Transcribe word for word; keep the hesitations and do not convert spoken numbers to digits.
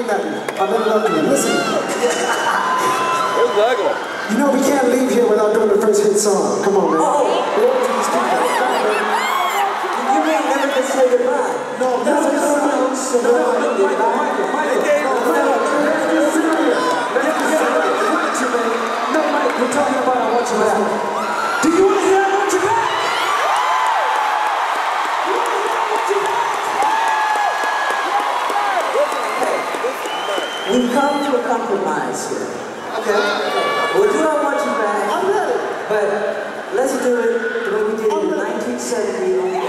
at me. I better love you. Listen. Where's Douglas? You know we can't leave here without doing the first hit song. Come on, man. Oh, you may never just say goodbye. No, that's a song. No, no, no, Michael, Michael, Michael. No, Mike, we're talking about I Want You Back. Do you want to hear I Want You Back? You want to hear I Want You Back? We've come to a compromise here. Okay. We'll do I Want You Back. I'm ready. But let's do it the way we did it in nineteen seventy on the